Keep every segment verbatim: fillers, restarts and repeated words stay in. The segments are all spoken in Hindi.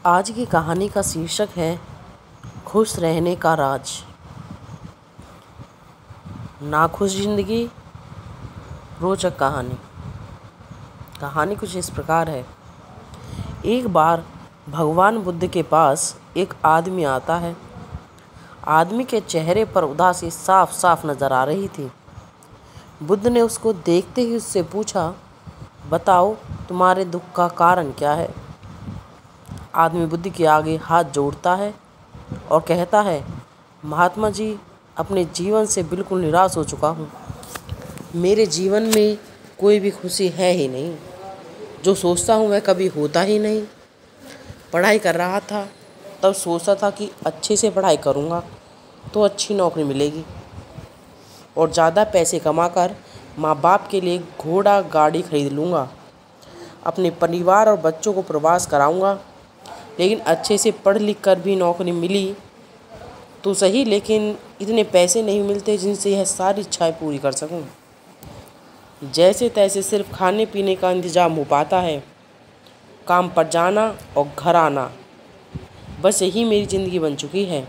आज की कहानी का शीर्षक है खुश रहने का राज। नाखुश जिंदगी, रोचक कहानी। कहानी कुछ इस प्रकार है। एक बार भगवान बुद्ध के पास एक आदमी आता है। आदमी के चेहरे पर उदासी साफ साफ नजर आ रही थी। बुद्ध ने उसको देखते ही उससे पूछा, बताओ तुम्हारे दुख का कारण क्या है। आदमी बुद्ध के आगे हाथ जोड़ता है और कहता है, महात्मा जी, अपने जीवन से बिल्कुल निराश हो चुका हूँ। मेरे जीवन में कोई भी खुशी है ही नहीं। जो सोचता हूँ वह कभी होता ही नहीं। पढ़ाई कर रहा था तब सोचता था कि अच्छे से पढ़ाई करूँगा तो अच्छी नौकरी मिलेगी और ज़्यादा पैसे कमाकर माँ बाप के लिए घोड़ा गाड़ी खरीद लूँगा। अपने परिवार और बच्चों को प्रवास कराऊँगा। लेकिन अच्छे से पढ़ लिख कर भी नौकरी मिली तो सही, लेकिन इतने पैसे नहीं मिलते जिनसे यह सारी इच्छाएं पूरी कर सकूं। जैसे तैसे सिर्फ खाने पीने का इंतज़ाम हो पाता है, काम पर जाना और घर आना, बस यही मेरी ज़िंदगी बन चुकी है।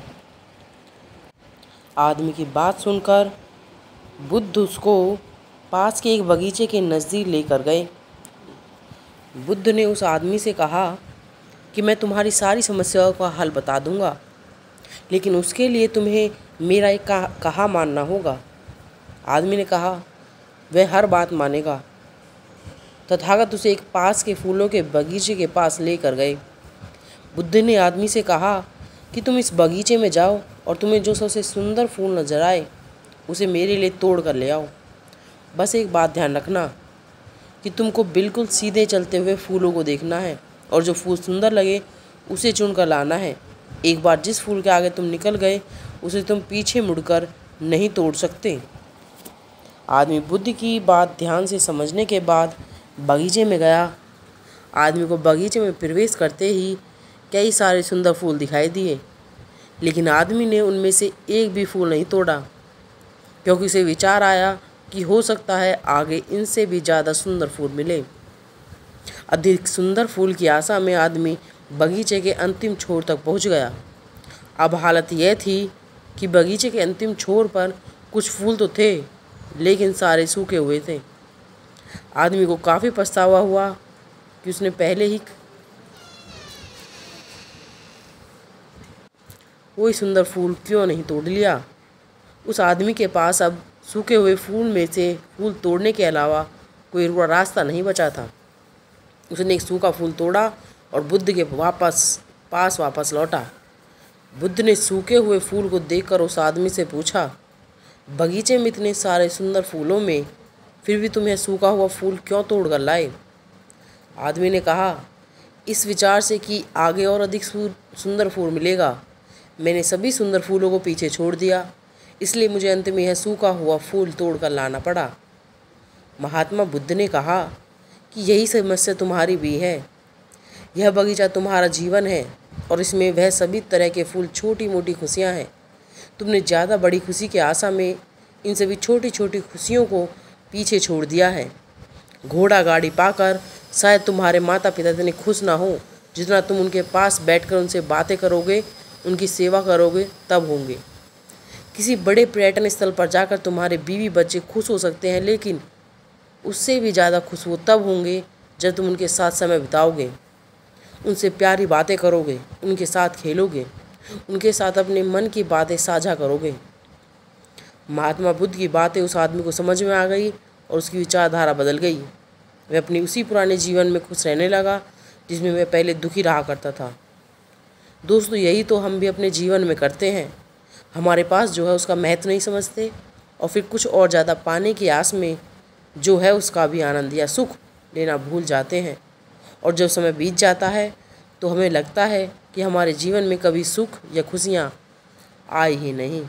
आदमी की बात सुनकर बुद्ध उसको पास के एक बगीचे के नज़दीक लेकर गए। बुद्ध ने उस आदमी से कहा कि मैं तुम्हारी सारी समस्याओं का हल बता दूंगा, लेकिन उसके लिए तुम्हें मेरा एक कहा, कहा मानना होगा। आदमी ने कहा, वह हर बात मानेगा। तथागत उसे एक पास के फूलों के बगीचे के पास लेकर गए। बुद्ध ने आदमी से कहा कि तुम इस बगीचे में जाओ और तुम्हें जो सबसे सुंदर फूल नजर आए उसे मेरे लिए तोड़ कर ले आओ। बस एक बात ध्यान रखना कि तुमको बिल्कुल सीधे चलते हुए फूलों को देखना है और जो फूल सुंदर लगे उसे चुनकर लाना है। एक बार जिस फूल के आगे तुम निकल गए उसे तुम पीछे मुड़कर नहीं तोड़ सकते। आदमी बुद्ध की बात ध्यान से समझने के बाद बगीचे में गया। आदमी को बगीचे में प्रवेश करते ही कई सारे सुंदर फूल दिखाई दिए, लेकिन आदमी ने उनमें से एक भी फूल नहीं तोड़ा, क्योंकि उसे विचार आया कि हो सकता है आगे इनसे भी ज़्यादा सुंदर फूल मिले। अधिक सुंदर फूल की आशा में आदमी बगीचे के अंतिम छोर तक पहुंच गया। अब हालत यह थी कि बगीचे के अंतिम छोर पर कुछ फूल तो थे, लेकिन सारे सूखे हुए थे। आदमी को काफ़ी पछतावा हुआ कि उसने पहले ही कोई सुंदर फूल क्यों नहीं तोड़ लिया। उस आदमी के पास अब सूखे हुए फूल में से फूल तोड़ने के अलावा कोई रास्ता नहीं बचा था। उसने एक सूखा फूल तोड़ा और बुद्ध के वापस पास वापस लौटा। बुद्ध ने सूखे हुए फूल को देखकर उस आदमी से पूछा, बगीचे में इतने सारे सुंदर फूलों में फिर भी तुम यह सूखा हुआ फूल क्यों तोड़ कर लाए। आदमी ने कहा, इस विचार से कि आगे और अधिक सुंदर फूल मिलेगा, मैंने सभी सुंदर फूलों को पीछे छोड़ दिया, इसलिए मुझे अंत में यह सूखा हुआ फूल तोड़ कर लाना पड़ा। महात्मा बुद्ध ने कहा कि यही समस्या तुम्हारी भी है। यह बगीचा तुम्हारा जीवन है और इसमें वह सभी तरह के फूल छोटी मोटी खुशियां हैं। तुमने ज़्यादा बड़ी खुशी की आशा में इन सभी छोटी छोटी खुशियों को पीछे छोड़ दिया है। घोड़ा गाड़ी पाकर शायद तुम्हारे माता पिता इतने खुश ना हो जितना तुम उनके पास बैठकर उनसे बातें करोगे, उनकी सेवा करोगे तब होंगे। किसी बड़े पर्यटन स्थल पर जाकर तुम्हारे बीवी बच्चे खुश हो सकते हैं, लेकिन उससे भी ज़्यादा खुश वो तब होंगे जब तुम उनके साथ समय बिताओगे, उनसे प्यारी बातें करोगे, उनके साथ खेलोगे, उनके साथ अपने मन की बातें साझा करोगे। महात्मा बुद्ध की बातें उस आदमी को समझ में आ गई और उसकी विचारधारा बदल गई। वह अपनी उसी पुराने जीवन में खुश रहने लगा जिसमें वह पहले दुखी रहा करता था। दोस्तों, यही तो हम भी अपने जीवन में करते हैं। हमारे पास जो है उसका महत्व नहीं समझते और फिर कुछ और ज़्यादा पाने की आस में जो है उसका भी आनंद या सुख लेना भूल जाते हैं। और जब समय बीत जाता है तो हमें लगता है कि हमारे जीवन में कभी सुख या खुशियाँ आई ही नहीं।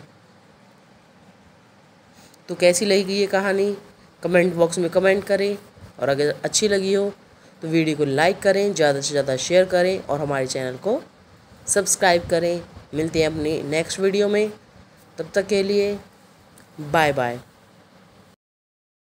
तो कैसी लगी ये कहानी कमेंट बॉक्स में कमेंट करें, और अगर अच्छी लगी हो तो वीडियो को लाइक करें, ज़्यादा से ज़्यादा शेयर करें और हमारे चैनल को सब्सक्राइब करें। मिलते हैं अपनी नेक्स्ट वीडियो में, तब तक के लिए बाय बाय।